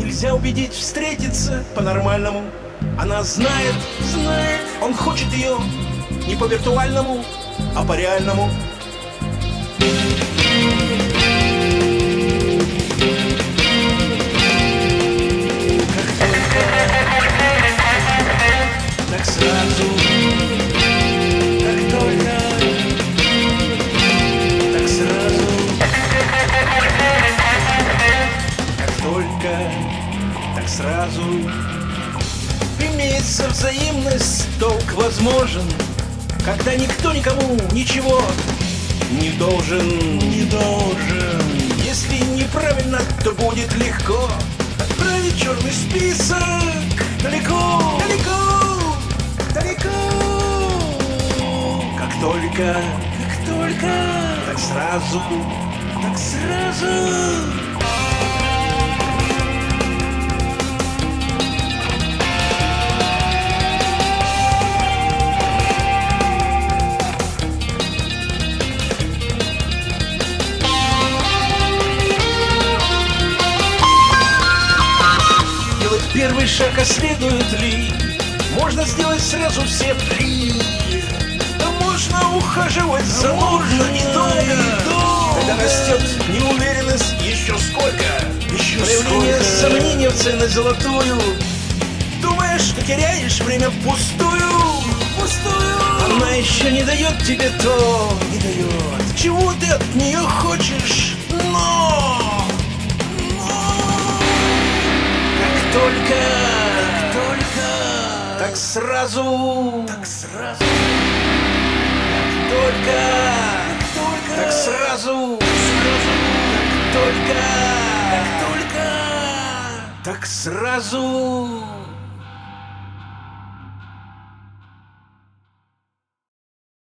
нельзя убедить встретиться по-нормальному. Она знает, он хочет ее не по виртуальному, а по реальному. Так сразу, как только, так сразу, как только, так сразу. Имеется взаимность, толк возможен, когда никто никому ничего не должен, Если неправильно, то будет легко отправить черный список далеко, Как только, так сразу, Делать первый шаг, а следует ли? Можно сделать сразу все три. Да можно ухаживать за ложью недолго. Когда растет неуверенность, еще сколько? Проявление сомнения в ценность золотую. Думаешь, что теряешь время впустую. Она еще не дает тебе то, чего ты от нее хочешь. Но как только, так сразу, как только, так сразу, как только, так сразу.